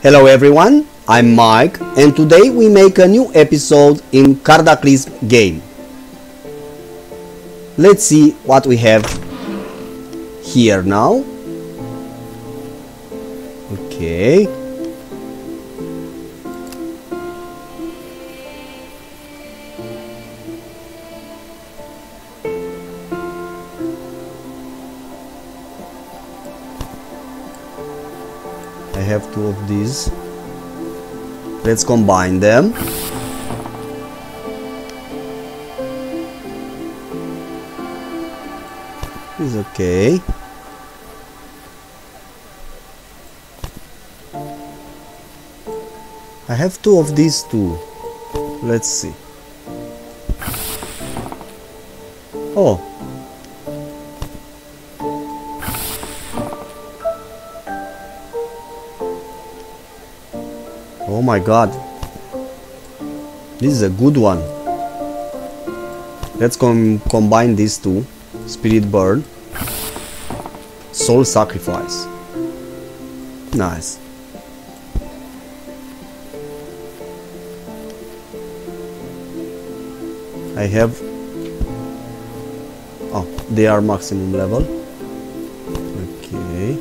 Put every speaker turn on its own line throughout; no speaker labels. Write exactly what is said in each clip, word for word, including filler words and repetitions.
Hello everyone, I'm Mike and today we make a new episode in Cataclysm game. Let's see what we have here now. Okay. I have two of these. Let's combine them. It's okay. I have two of these too. Let's see. Oh. Oh my god, this is a good one. Let's com combine these two. Spirit Bird, Soul Sacrifice. Nice. I have... Oh, they are maximum level. Okay.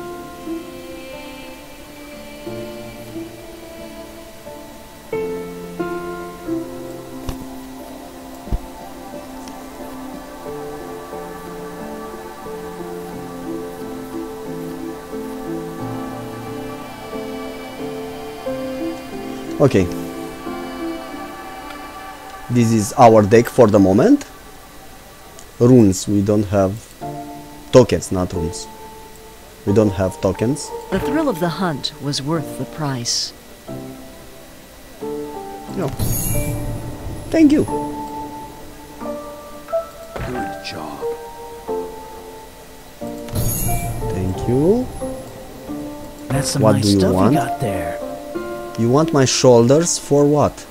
Okay, this is our deck for the moment. Runes, we don't have tokens, not runes. We don't have tokens.
The thrill of the hunt was worth the price.
No. Thank you.
Good job.
Thank you.
That's some
What
nice
do you
stuff
want?
you got there.
You want my shoulders for what?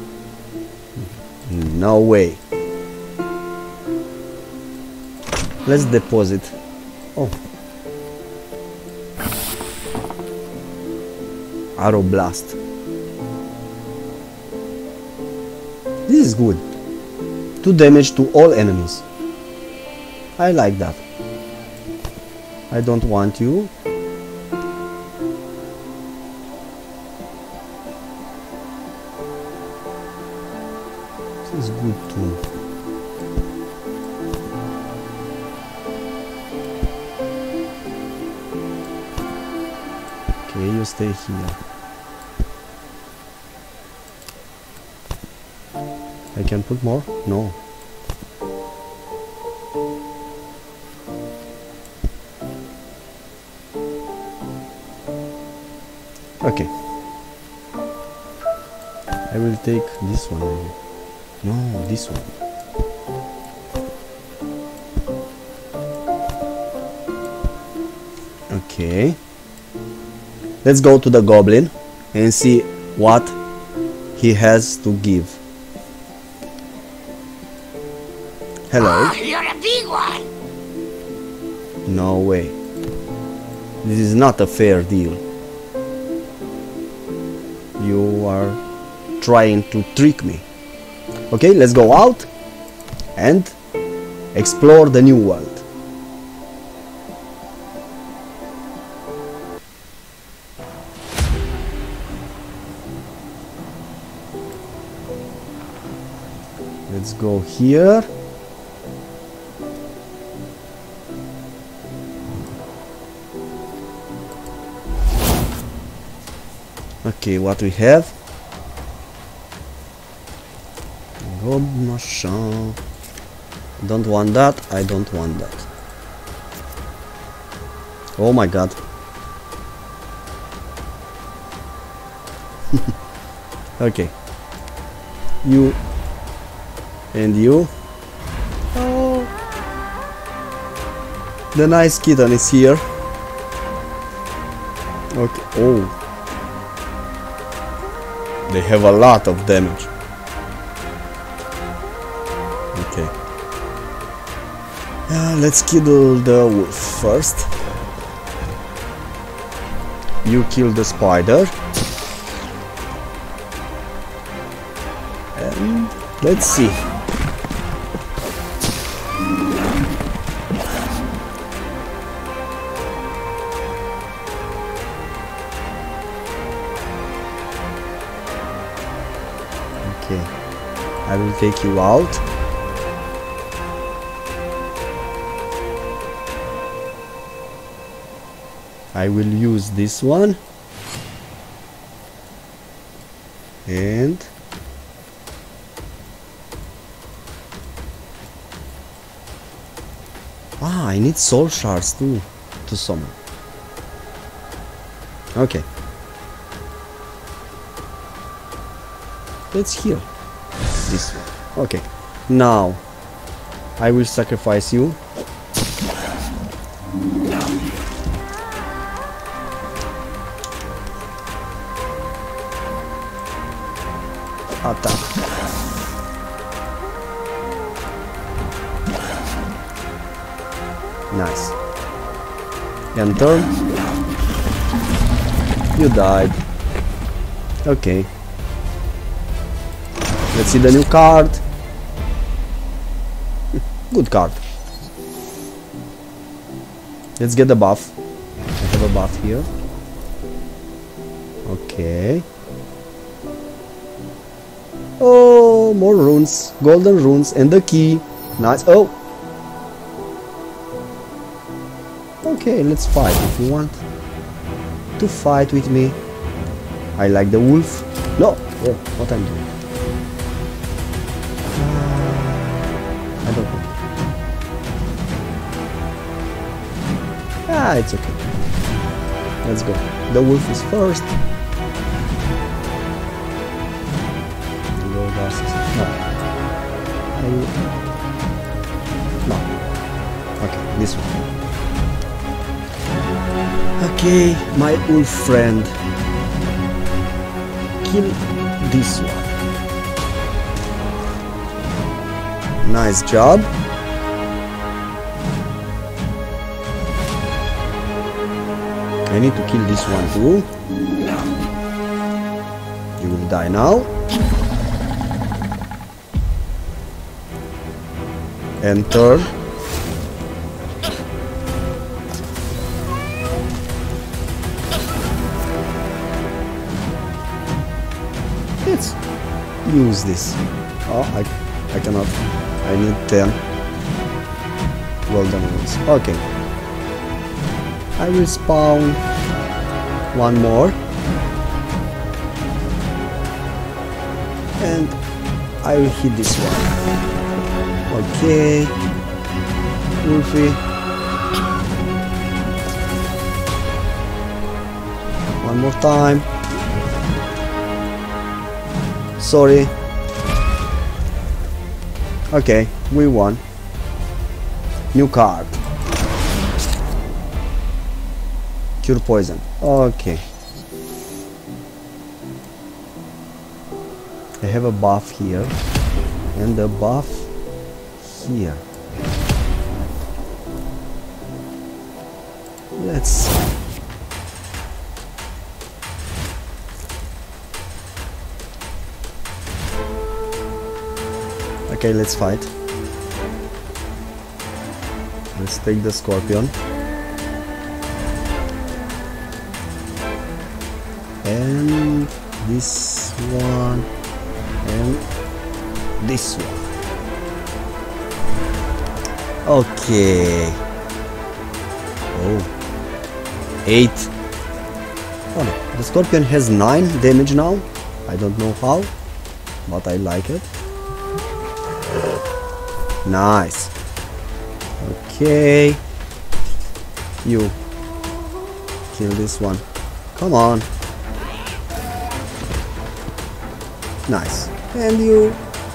No way. Let's deposit. Oh. Arrow Blast. This is good. Two damage to all enemies. I like that. I don't want you. This is good too. Okay, you stay here. I can put more? No. Okay. I will take this one maybe. No, this one. Okay. Let's go to the goblin and see what he has to give. Hello.
Oh, you're a big one.
No way. This is not a fair deal. You are trying to trick me. Okay, let's go out and explore the new world. Let's go here. Okay, what we have? Machin. Don't want that, I don't want that. Oh my god. Okay. You and you. Oh. The nice kitten is here. Okay. Oh. They have a lot of damage. Okay. Uh, let's kill the wolf first. You kill the spider. And let's see. Okay, I will take you out. I will use this one. And ah, I need soul shards too to summon. Okay. Let's heal this one. Okay. Now I will sacrifice you. Attack. Nice. Enter. You died. Okay. Let's see the new card. Good card. Let's get the buff. I have a buff here. Okay. Oh, more runes. Golden runes and the key. Nice. Oh. Okay, let's fight if you want to fight with me. I like the wolf. No. Oh, what I'm doing. I don't know. Ah, it's okay. Let's go. The wolf is first. Go versus. No. I... No. Okay, this one. Okay, my wolf friend. Kill this one. Nice job. I need to kill this one too. You will die now. Enter. Let's use this. Oh, I, I cannot. I need ten golden ones. Okay. I will spawn one more. And I will hit this one. Okay. Wolfie. One more time. Sorry. Okay, we won. New card. Cure poison. Okay. I have a buff here. And a buff here. Let's see. Okay, let's fight. Let's take the scorpion. And this one. And this one. Okay. Oh. Eight. Oh no. The scorpion has nine damage now. I don't know how, but I like it. Nice. Okay. You kill this one. Come on. Nice. And you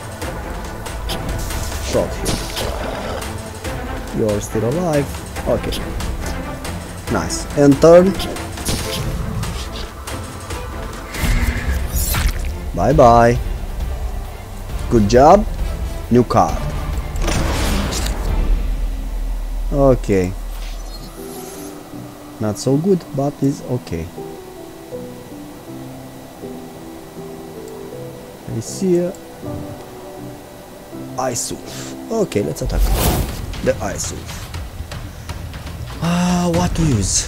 shot him. You're still alive. Okay. Nice. And turn. Bye bye. Good job. New card. Okay. Not so good, but it's okay. I see a Ice Wolf. Okay, let's attack the Ice Wolf. Ah, what to use?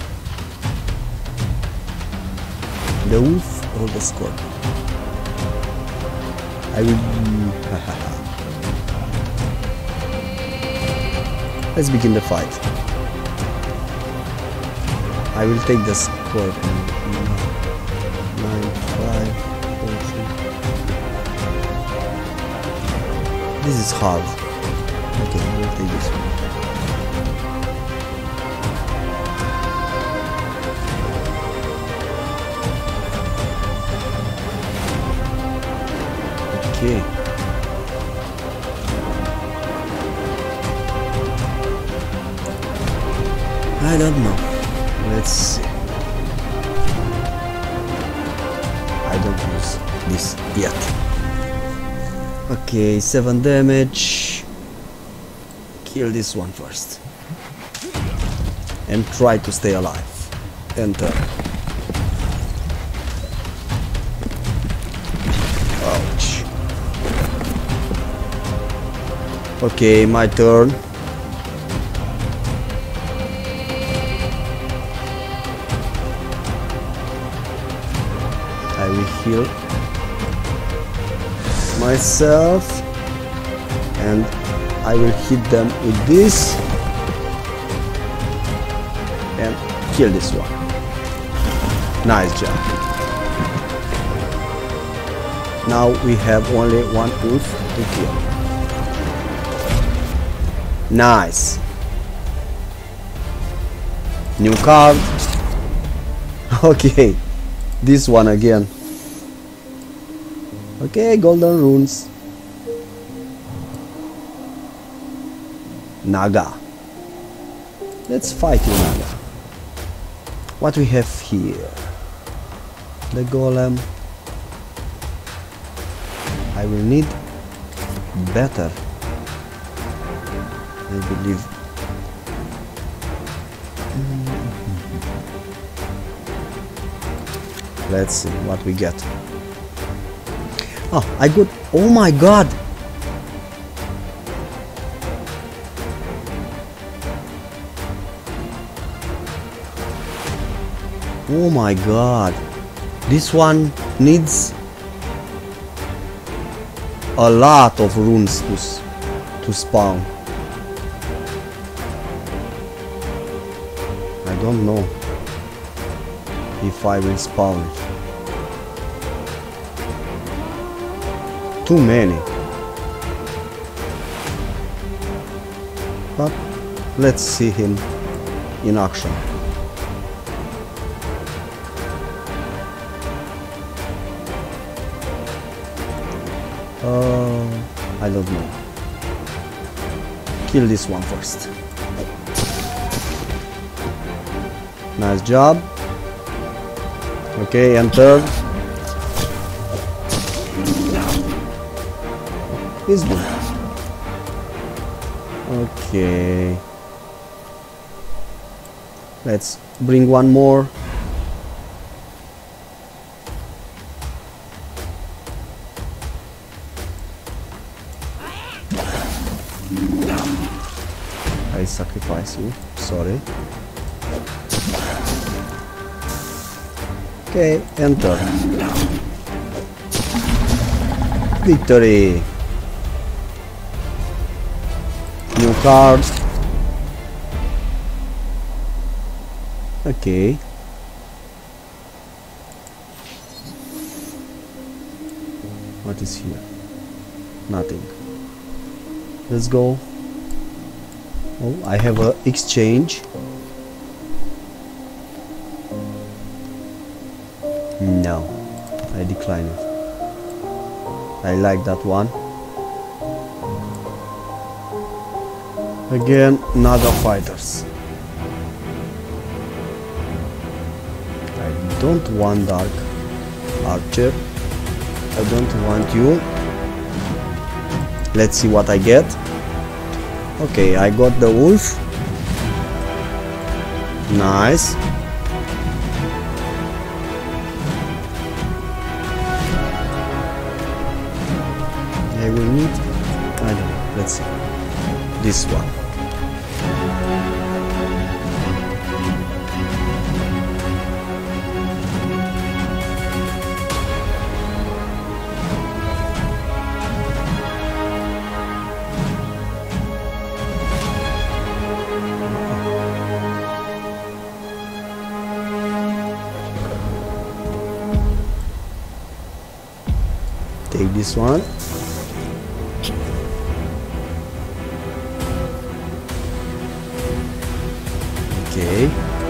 The wolf or the scorpion? I will. Let's begin the fight. I will take the scorpion. Nine, five, four, three. This is hard. Okay, I will take this one. Okay. I don't know. Let's see. I don't use this yet. Okay, seven damage. Kill this one first. And try to stay alive. Enter. Ouch. Okay, my turn. I will heal myself and I will hit them with this and kill this one. Nice job. Now we have only one wolf to kill. Nice. New card. Okay, this one again. Okay, golden runes. Naga. Let's fight you, Naga. What we have here? The golem. I will need better, I believe. Let's see what we get. Oh, I got. Oh my god! Oh my god! This one needs a lot of runes to s to spawn. I don't know if I will spawn it. Too many. But let's see him in action. Uh, I don't know. Kill this one first. Nice job. Okay, enter. He's good. Okay. Let's bring one more. I sacrifice you. Sorry. Okay, enter. Victory. New card. Okay. What is here? Nothing. Let's go. Oh, I have a exchange. No, I decline it. I like that one. Again, Naga fighters. I don't want Dark Archer. I don't want you. Let's see what I get. Okay, I got the wolf. Nice. will need, I don't know, let's see, this one. Take this one. Okay.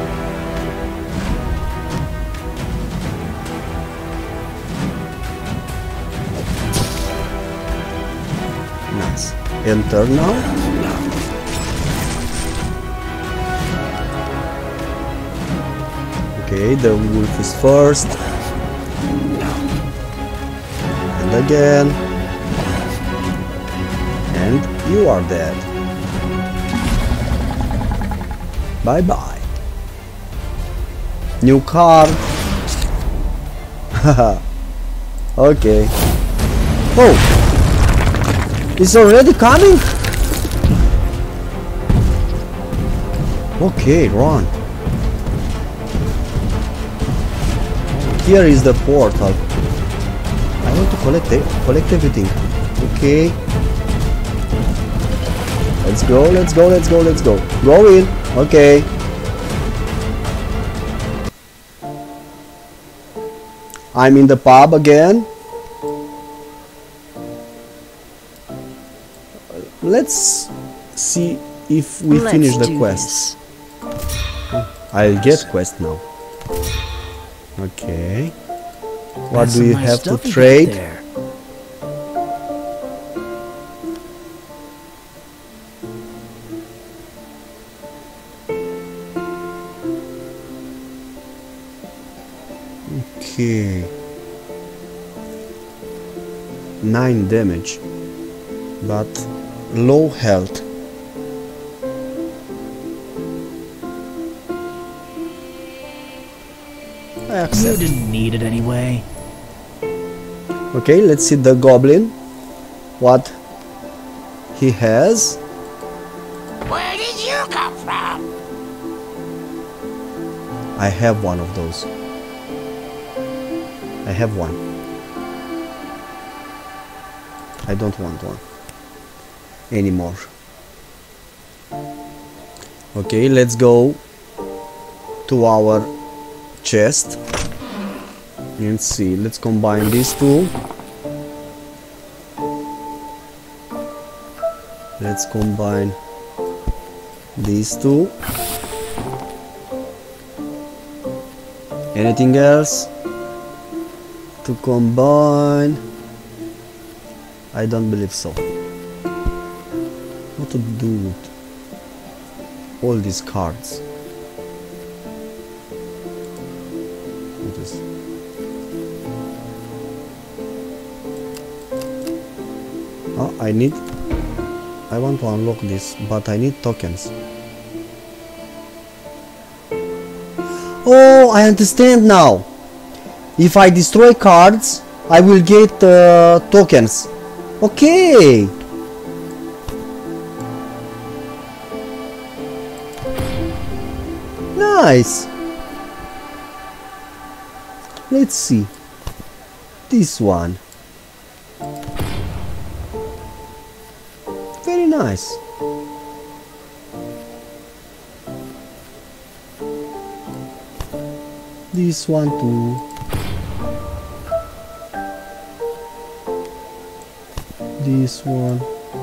Nice. Enter now. Okay, the wolf is first. And again. And you are dead. Bye bye. New card. Okay. Oh, it's already coming. Okay, run. Here is the portal. I want to collect it, collect everything. Okay. Let's go, let's go, let's go, let's go. Go in. Okay. I'm in the pub again. Let's see if we
Let's
finish the
do
quest.
this.
I'll get quest now. Okay. What
That's
do
some
you
nice
have to
stuff you got
trade?
there.
Okay. Nine damage, but low health. I
You
accept.
didn't need it anyway.
Okay, let's see the goblin. What he has.
Where did you come from?
I have one of those. I have one. I don't want one anymore. Okay, let's go to our chest and see. Let's combine these two. Let's combine these two. Anything else to combine? I don't believe so. What to do with all these cards? What is? Oh, I need. I want to unlock this, but I need tokens. Oh, I understand now. If I destroy cards, I will get uh, tokens. Okay. Nice. Let's see. This one. Very nice. This one too. This one.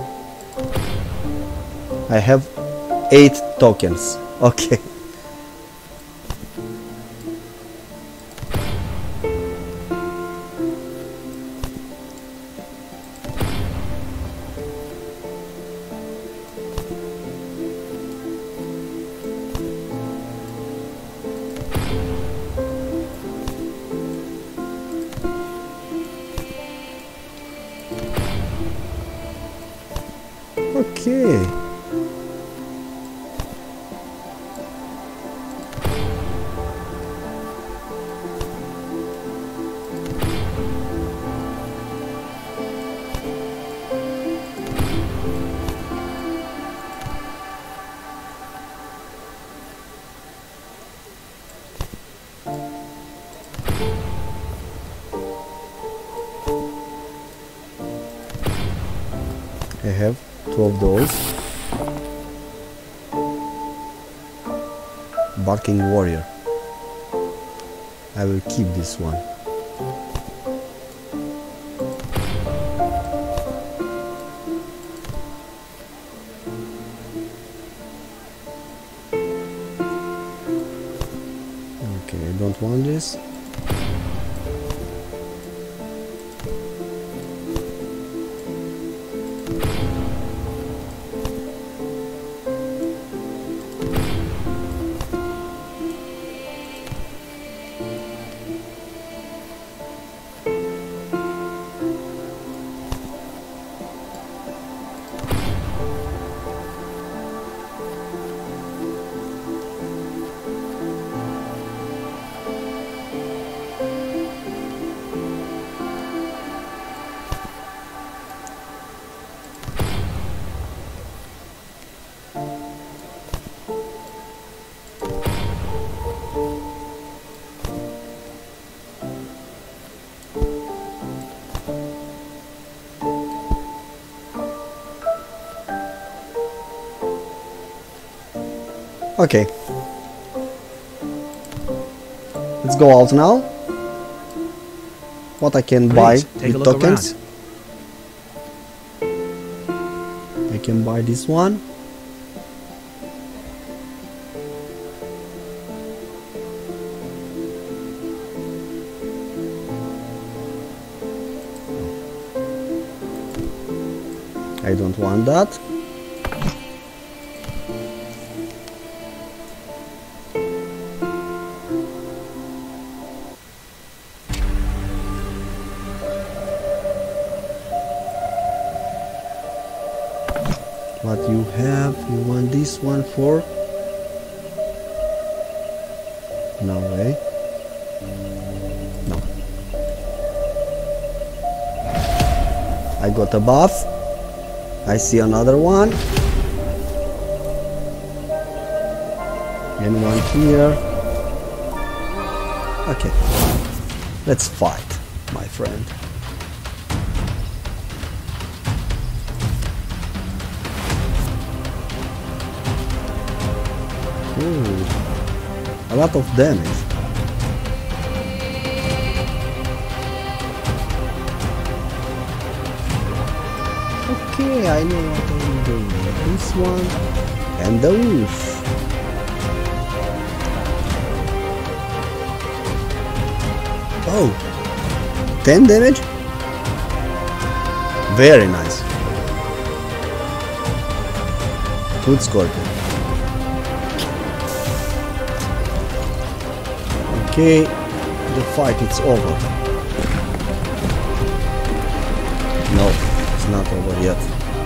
I have eight tokens. Okay. Okay. I have two of those. Barking warrior. I will keep this one. Okay, I don't want this. Okay. Let's go out now. What I can
Please,
buy
take a
with
look
tokens? I can buy this one. I don't want that. What you have? You want this one for? No way. No. I got a buff. I see another one. And one here. Okay. Let's fight, my friend. Ooh, a lot of damage. Okay, I know what I'm doing. This one and the wolf. Oh, ten damage? Very nice. Good scorpion. Okay, the fight is over. No, it's not over yet.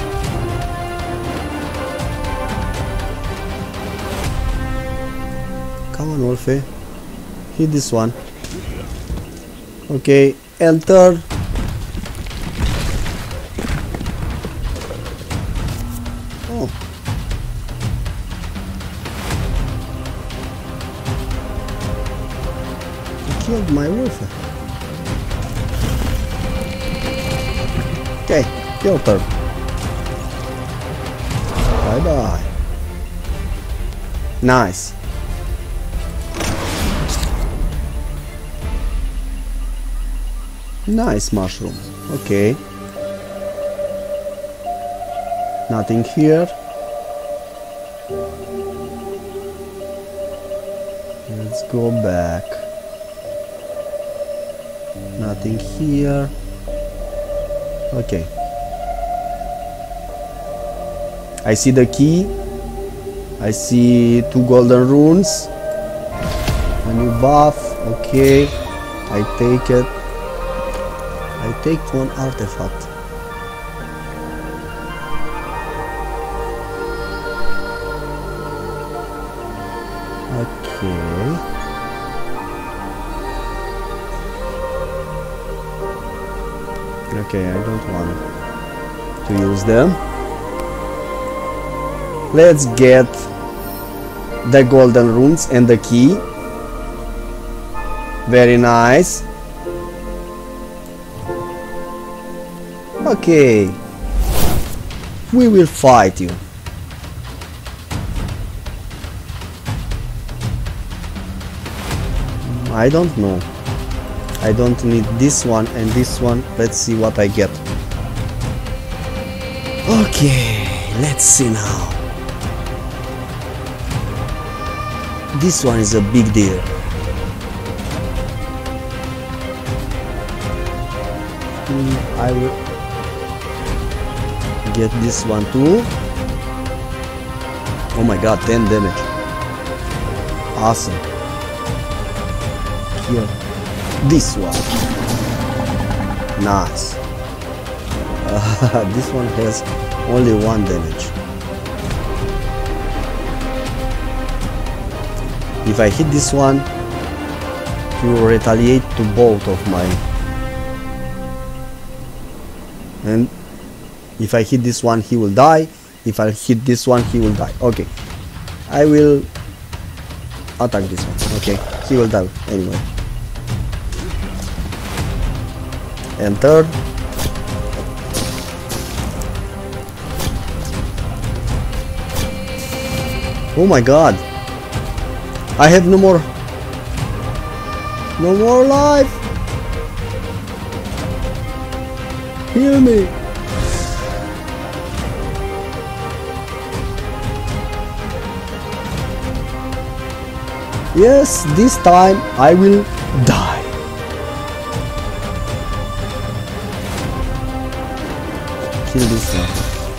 Come on, Wolfie. Hit this one. Okay, enter. Oh. Killed my wolf. Okay, kill her. Bye bye. Nice. Nice mushroom. Okay. Nothing here. Let's go back. Nothing here. Okay. I see the key. I see two golden runes. A new buff. Okay. I take it. I take one artifact. Okay. Okay, I don't want to use them. Let's get the golden runes and the key. Very nice. Okay. We will fight you. I don't know. I don't need this one and this one. Let's see what I get. Okay, let's see now. This one is a big deal. Hmm, I will get this one too. Oh my god, ten damage. Awesome. Here, this one. Nice. Uh, this one has only one damage. If I hit this one, he will retaliate to both of mine. And if I hit this one, he will die. If I hit this one, he will die. Okay. I will attack this one. Okay. He will die anyway. And third. Oh my god. I have no more. No more life. Heal me. Yes, this time I will die. Kill this one.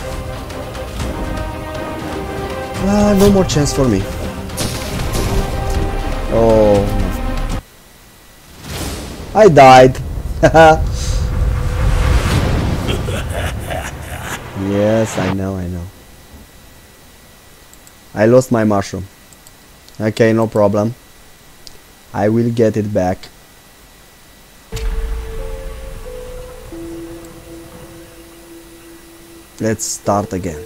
Ah, no more chance for me. Oh, I died. Yes, I know, I know. I lost my mushroom. Okay, no problem. I will get it back. Let's start again.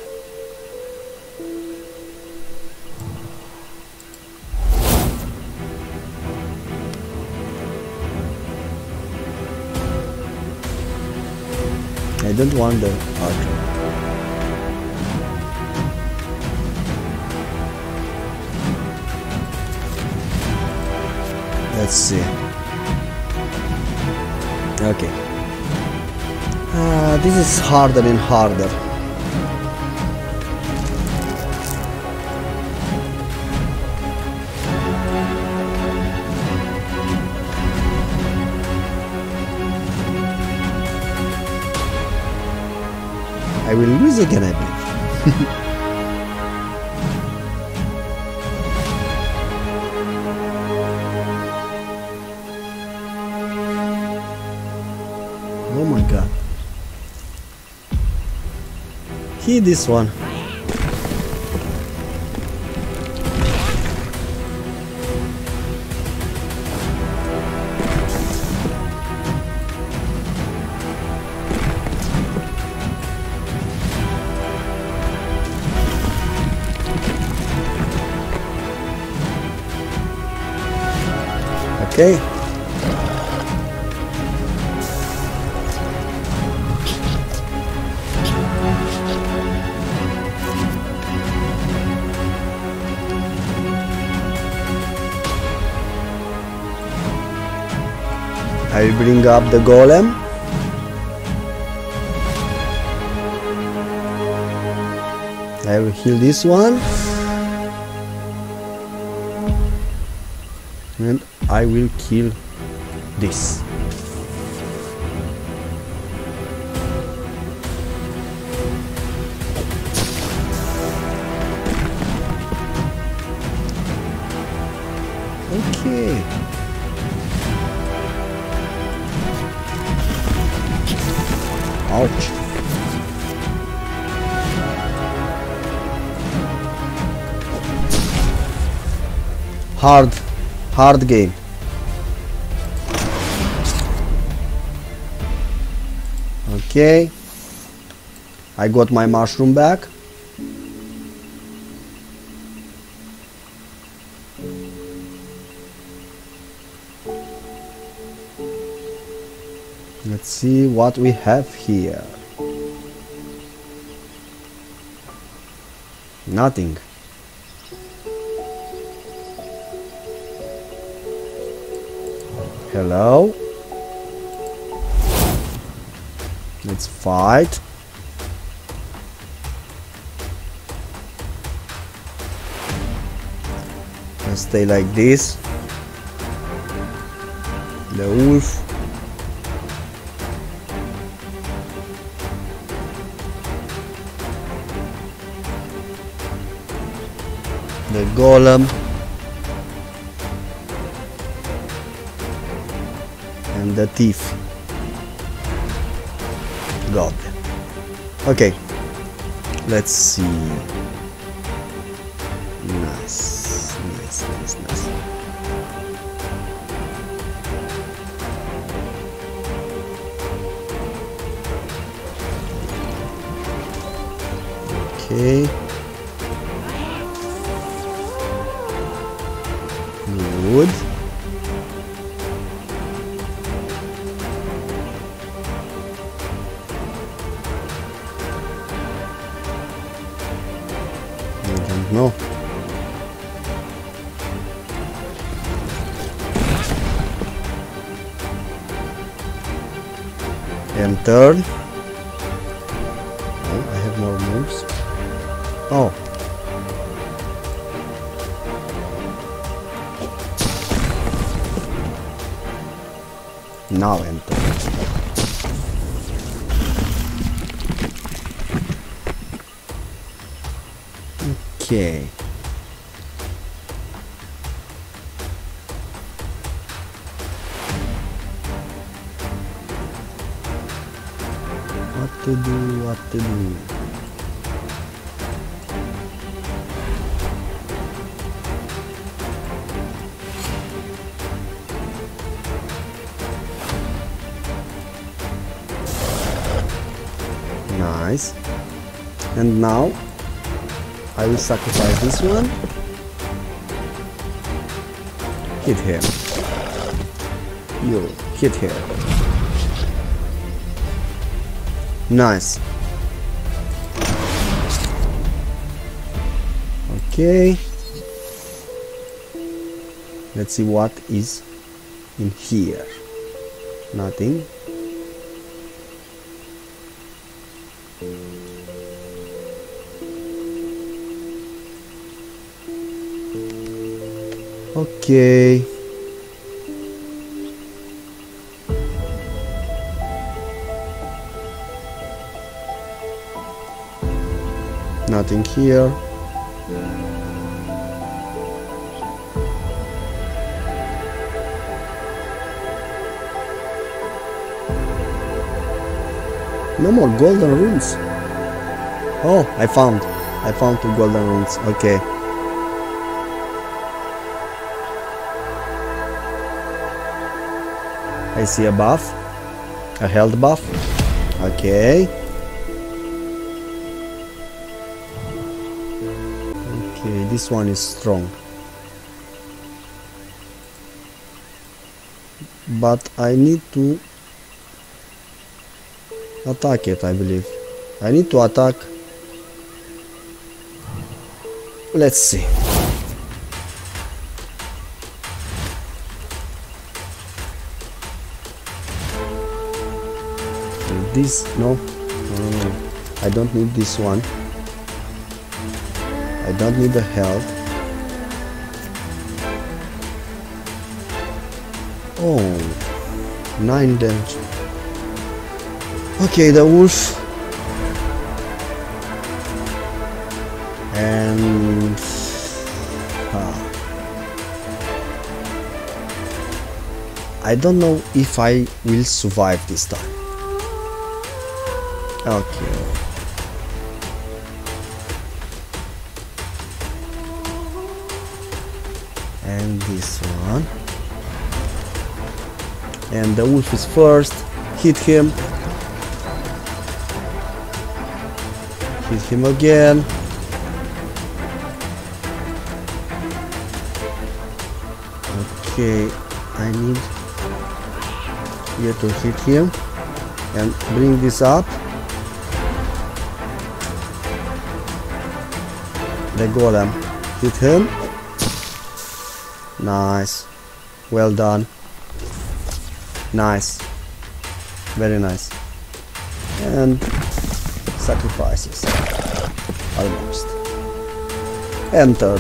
I don't want the archer. Let's see. Okay. Uh, this is harder and harder. I will lose again, I believe. Oh my god. Hit this one. Okay. I will bring up the golem. I will heal this one. And I will kill this. Okay. Ouch. Hard, hard game. Okay. I got my mushroom back. Let's see what we have here. Nothing. Hello? Let's fight. Let's stay like this. The wolf. The golem. And the thief. Got them. Okay. Let's see. Nice. Nice, nice, nice. Okay. Good. I don't know. And turn. Oh, I have more moves. Oh. Now enter. Okay. What to do, what to do? Nice. And now I will sacrifice this one. Hit him. You hit him. Nice. Okay. Let's see what is in here. Nothing. Okay. Nothing here. No more golden runes. Oh, I found. I found two golden runes. Okay. I see a buff. A health buff. Okay. Okay, this one is strong. But I need to attack it, I believe. I need to attack. Let's see. This, no, no, no, no. I don't need this one. I don't need the health. Oh, nine damage. Okay, the wolf. And ah. I don't know if I will survive this time. Okay. And this one. And the wolf is first. Hit him. Hit him again. Okay, I need here to hit him and bring this up. the golem. Hit him. Nice. Well done. Nice. Very nice. And sacrifices. Almost. Enter.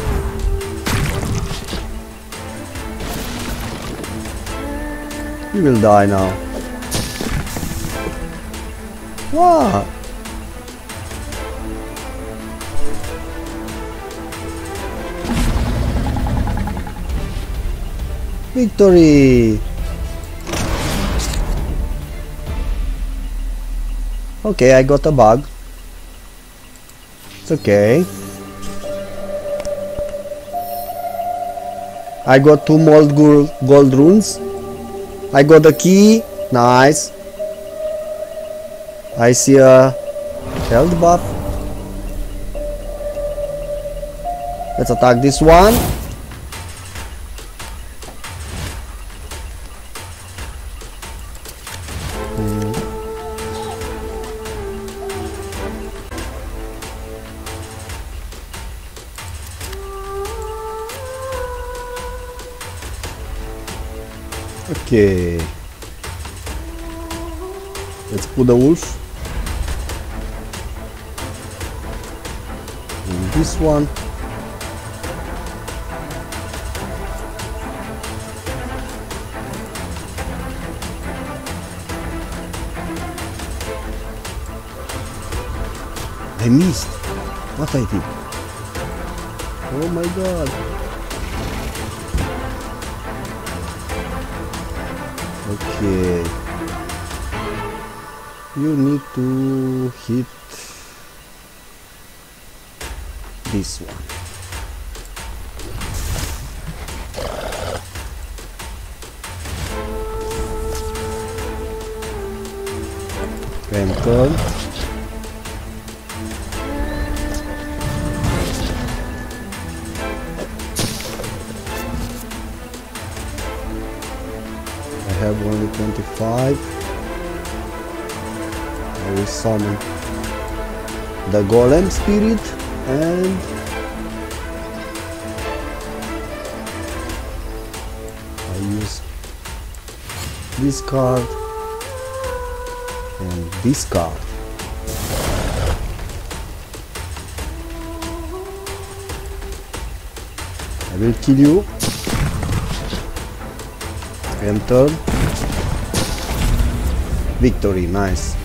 You will die now. What? Victory! Okay, I got a bug. It's okay. I got two mold gold, gold runes. I got a key. Nice. I see a health buff. Let's attack this one. Hmm. Okay. Let's put the wolf. And this one. I missed. What I did? Oh my god. Okay. You need to hit this one. Enter. I have only twenty-five. I will summon the golem spirit and I use this card and this card. I will kill you. Enter. Victory, nice.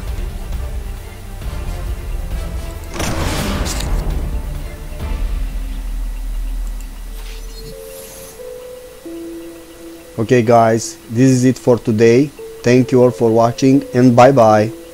Okay guys, this is it for today. Thank you all for watching and bye bye.